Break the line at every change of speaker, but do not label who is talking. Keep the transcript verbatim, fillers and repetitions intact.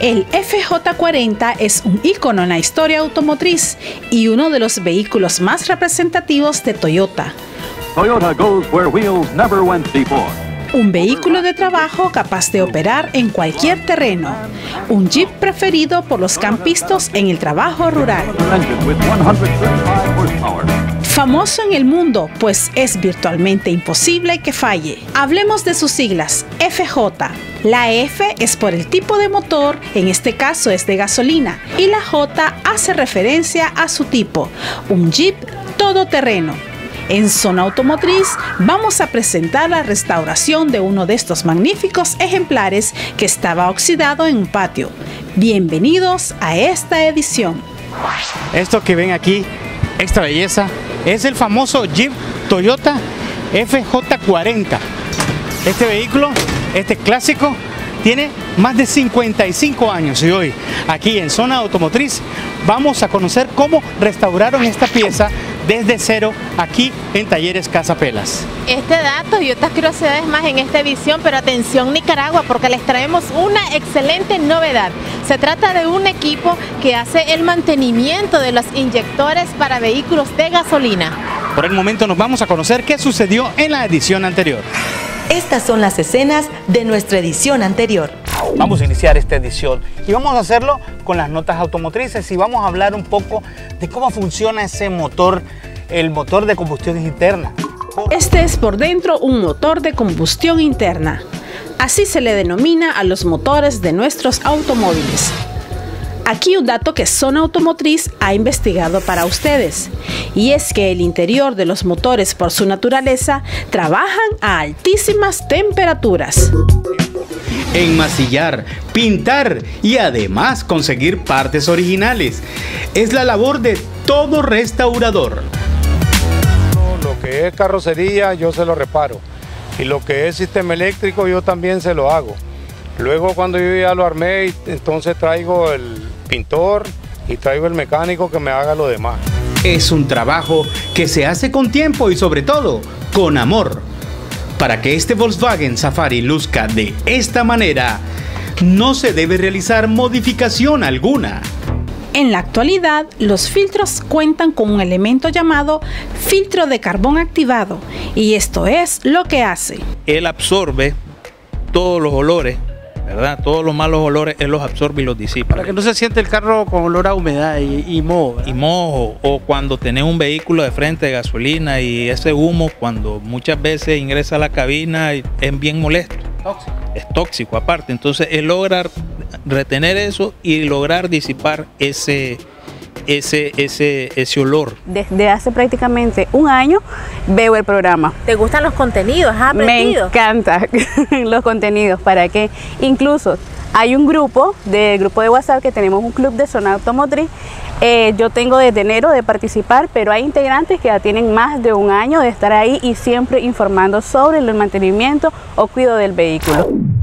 El F J cuarenta es un ícono en la historia automotriz y uno de los vehículos más representativos de Toyota.
Toyota goes where wheels never went before.
Un vehículo de trabajo capaz de operar en cualquier terreno. Un Jeep preferido por los campistas en el trabajo rural. Famoso en el mundo, pues es virtualmente imposible que falle. Hablemos de sus siglas, F J. La F es por el tipo de motor, en este caso es de gasolina, y la J hace referencia a su tipo, un Jeep todoterreno. En Zona Automotriz vamos a presentar la restauración de uno de estos magníficos ejemplares que estaba oxidado en un patio. Bienvenidos a esta edición.
Esto que ven aquí, esta belleza, es el famoso Jeep Toyota F J cuarenta. Este vehículo, este clásico, tiene más de cincuenta y cinco años y hoy, aquí en Zona Automotriz, vamos a conocer cómo restauraron esta pieza desde cero aquí en Talleres Casa Pelas.
Este dato y otras curiosidades más en esta edición, pero atención Nicaragua, porque les traemos una excelente novedad. Se trata de un equipo que hace el mantenimiento de los inyectores para vehículos de gasolina.
Por el momento nos vamos a conocer qué sucedió en la edición anterior.
Estas son las escenas de nuestra edición anterior.
Vamos a iniciar esta edición y vamos a hacerlo con las notas automotrices y vamos a hablar un poco de cómo funciona ese motor, el motor de combustión interna.
Este es por dentro un motor de combustión interna. Así se le denomina a los motores de nuestros automóviles. Aquí un dato que Zona Automotriz ha investigado para ustedes, y es que el interior de los motores por su naturaleza trabajan a altísimas temperaturas.
Enmasillar, pintar y además conseguir partes originales es la labor de todo restaurador.
Lo que es carrocería yo se lo reparo y lo que es sistema eléctrico yo también se lo hago. Luego cuando yo ya lo armé, entonces traigo el pintor y traigo el mecánico que me haga lo demás.
Es un trabajo que se hace con tiempo y sobre todo con amor. Para que este Volkswagen Safari luzca de esta manera, no se debe realizar modificación alguna.
En la actualidad, los filtros cuentan con un elemento llamado filtro de carbón activado, y esto es lo que hace.
Él absorbe todos los olores, ¿verdad? Todos los malos olores él los absorbe y los disipa.
Para que no se siente el carro con olor a humedad y, y moho.
Y moho, o cuando tenés un vehículo de frente de gasolina y ese humo cuando muchas veces ingresa a la cabina es bien molesto.
Tóxico.
Es tóxico aparte, entonces él logra retener eso y lograr disipar ese, ese, ese, ese olor.
Desde hace prácticamente un año veo el programa.
¿Te gustan los contenidos? ¿Has
Me
aprendido?
encantan los contenidos, para que incluso hay un grupo, del grupo de WhatsApp, que tenemos un club de Zona Automotriz. Eh, yo tengo desde enero de participar, pero hay integrantes que ya tienen más de un año de estar ahí y siempre informando sobre el mantenimiento o cuidado del vehículo.